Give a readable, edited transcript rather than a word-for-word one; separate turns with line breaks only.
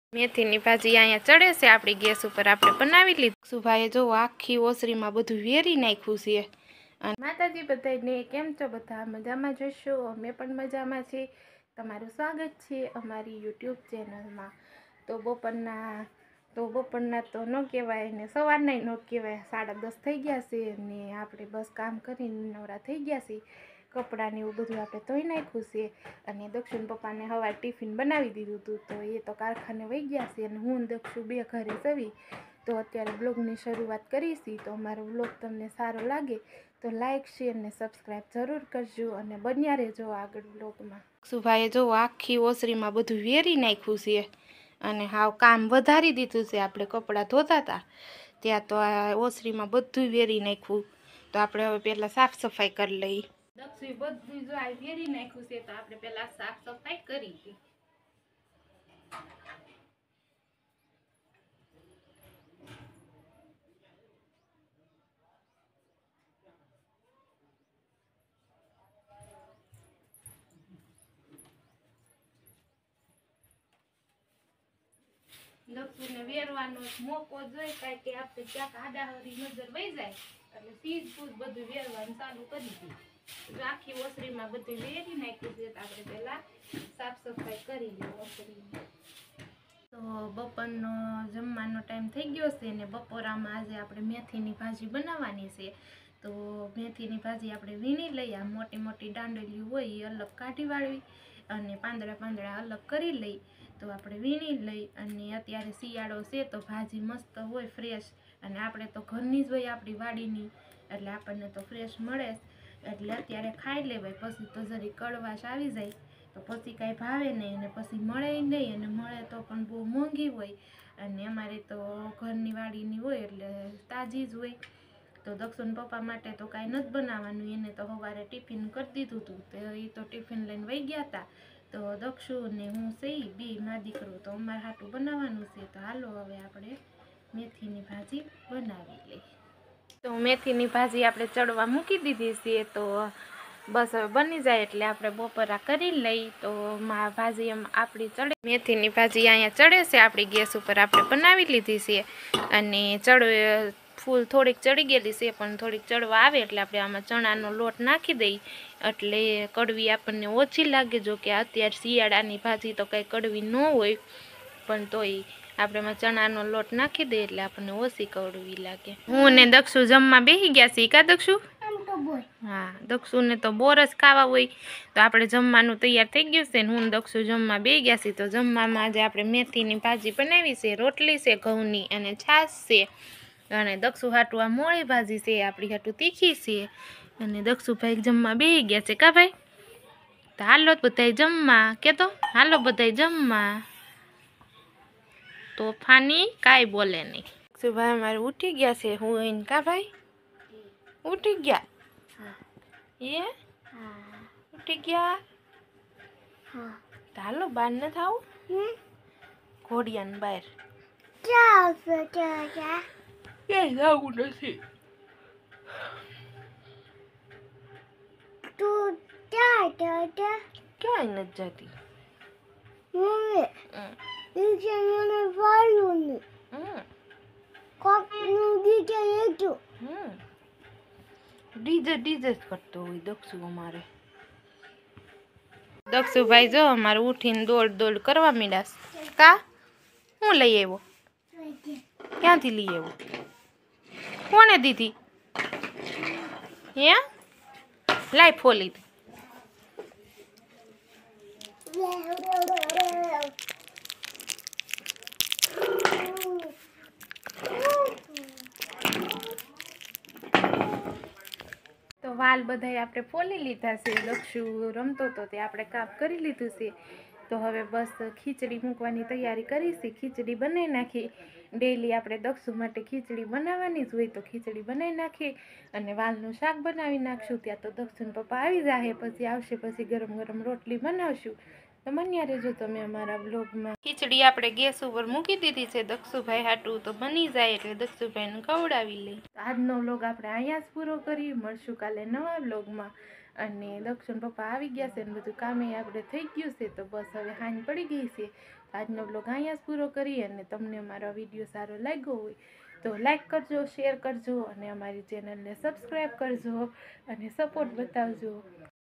મેથીની ભાજી અહીંયા ચડે છે આપણી ગેસ ઉપર આપણે બનાવી લીધી। સુભાઈએ જો આખી ઓસરીમાં બધું વેરી નાખ્યું છે। અને માતાજી બધાને કેમ છો? બધા મજામાં જશો? અમે પણ મજામાં છીએ। તમારું સ્વાગત છે અમારી યુટ્યુબ ચેનલમાં। તો બપોરના તો ન કહેવાય ને સવારના ન કહેવાય, 10:30 થઈ ગયા છે ને આપણે બસ કામ કરીને નવરા થઈ ગયા છીએ। કપડાને એવું બધું આપણે ધોઈ નાખ્યું છે અને દક્ષુન પપ્પાને સવારે ટિફિન બનાવી દીધું હતું, તો એ તો કારખાને વહી ગયા છે અને હું દક્ષુ બે ઘરે જવી। તો અત્યારે બ્લોગની શરૂઆત કરીશી। તો અમારો બ્લોગ તમને સારો લાગે તો લાઈક શેર ને સબસ્ક્રાઈબ જરૂર કરજો અને બન્યા રહેજો આગળ બ્લોગમાં। સુભાઈએ જો આખી ઓસરીમાં બધું વેરી નાખ્યું છે અને હાવ કામ વધારી દીધું છે। આપણે કપડાં ધોતા હતા ત્યાં તો આ ઓસરીમાં બધું વેરી નાખ્યું। તો આપણે હવે પહેલાં સાફ સફાઈ કરી લઈએ। દક્ષુએ બધું જો આ વેરી નાખ્યું છે તો આપણે પહેલાં સાફ સફાઈ કરી। દક્ષુને વેરવાનો મોકો જોઈ કાંઈ કે આપણે ક્યાંક આડાહરી નજર વહી જાય એટલે સીધ ફૂદ બધું વેરવાનું ચાલુ કરી દીધું। આખી ઓસરીમાં બધું વેરી નાખ્યું છે તો આપણે પહેલાં સાફ સફાઈ કરી લઈએ ઓસરીમાં। તો બપોરનો જમવાનો ટાઈમ થઈ ગયો છે ને બપોરામાં આજે આપણે મેથીની ભાજી બનાવવાની છે। તો મેથીની ભાજી આપણે વીણી લઈએ। આ મોટી મોટી દાંડલીઓ હોય એ અલગ કાઢી વાળવી અને પાંદડા અલગ કરી લઈ। તો આપણે વીણી લઈ અને અત્યારે શિયાળો છે તો ભાજી મસ્ત હોય ફ્રેશ, અને આપણે તો ઘરની જ હોય આપણી વાડીની એટલે આપણને તો ફ્રેશ મળે જ, એટલે અત્યારે ખાઈ લેવાય। પછી તો જરી કડવાશ આવી જાય તો પછી કાંઈ ભાવે નહીં અને પછી મળે નહીં, અને મળે તો પણ બહુ મોંઘી હોય અને અમારે તો ઘરની વાડીની હોય એટલે તાજી જ હોય। તો દક્ષુન પપ્પા માટે તો કાંઈ નથી બનાવવાનું, એને તો સવારે ટિફિન કરી દીધું હતું તો એ તો ટિફિન લઈને વહી ગયા હતા। તો દક્ષુ ને હું સહી બે મા દીકરો તો અમારે હાટું બનાવવાનું છે। તો હાલો હવે આપણે મેથીની ભાજી બનાવી લઈએ। તો મેથીની ભાજી આપણે ચડવા મૂકી દીધી છે, તો બસ હવે બની જાય એટલે આપણે બપોરા કરી લઈ। તો ભાજી એમ આપણી ચડે, મેથીની ભાજી અહીંયા ચડે છે આપણી ગેસ ઉપર આપણે બનાવી લીધી છે અને ફૂલ થોડીક ચડી ગયેલી છે પણ થોડીક ચડવા આવે એટલે આપણે આમાં ચણાનો લોટ નાખી દઈએ એટલે કડવી આપણને ઓછી લાગે। જો કે અત્યારે શિયાળાની ભાજી તો કંઈ કડવી ન હોય પણ તોય આપણે એમાં ચણાનો લોટ નાખી દઈએ એટલે આપણને ઓછી કડવી લાગે। હું ને દક્ષુ જમવા બેસી ગયા છીએ કા દક્ષુ? હા, દક્ષુને તો બોર જ ખાવા હોય તો આપણે જમવાનું તૈયાર થઈ ગયું છે ને હું દક્ષુ જમવા બેસી ગયા છીએ। તો જમવામાં આજે આપણે મેથીની ભાજી બનાવી છે, રોટલી છે ઘઉંની અને છાશ છે, અને દક્ષુ હાટું આ મોળી ભાજી છે, આપણી હાટું તીખી છે, અને દક્ષુભાઈ જમવા બેસી ગયા છે કા ભાઈ? તો હાલો બધાય જમવા, કે તો હાલો બધાય જમવા। તો ફાની કાંઈ બોલે નહીં। દક્ષુભાઈ અમારે ઉઠી ગયા છે, હું એને કા ભાઈ? ઉઠી ગયા એ ઉઠી ગયા। તો હાલો બહાર ન થાવ ઘોડિયાને બહાર ક્યાંય જવું નથી। ક્યાંય નથી જતી। ડીજે કરતો હોય દક્ષુ અમારે। દક્ષુભાઈ જો અમારે ઉઠીને દોડ કરવા માંડ્યા કા? હું લઈ આવ્યો? ક્યાંથી લઈ આવ્યો? કોને દીધી? હે લાઈ ફોલી તો વાલ બધાય આપણે ફોલી લીધા છે। દક્ષુ રમતો હતો તે આપણે કાપ કરી લીધું છે। તો હવે બસ ખીચડી મૂકવાની તૈયારી કરીશી। ખીચડી બનાવી નાખી, ડેઈલી આપણે દક્ષુ માટે ખીચડી બનાવવાની જ હોય તો ખીચડી બનાવી નાખી અને વાલનું શાક બનાવી નાખશું। ત્યાં તો દક્ષુન પપ્પા આવી જાય પછી આવશે, પછી ગરમ ગરમ રોટલી બનાવશું। તો બન્યા રહેજો તમે અમારા બ્લોગમાં। ખીચડી આપણે ગેસ ઉપર મૂકી દીધી છે દક્ષુભાઈ હાટું, તો બની જાય એટલે દક્ષુભાઈને ખવડાવી લઈ। આજનો બ્લોગ આપણે અહીંયા જ પૂરો કરી, મળશું કાલે નવા બ્લોગમાં। અને દક્ષુન પપ્પા આવી ગયા છે ને બધું કામે આપણે થઈ ગયું છે, તો બસ હવે હાંજ પડી ગઈ છે આજનો બ્લોગ અહીંયા જ પૂરો કરીએ, અને તમને અમારો વિડીયો સારો લાગ્યો હોય તો લાઈક કરજો, શેર કરજો અને અમારી ચેનલને સબસ્ક્રાઈબ કરજો અને સપોર્ટ બતાવજો.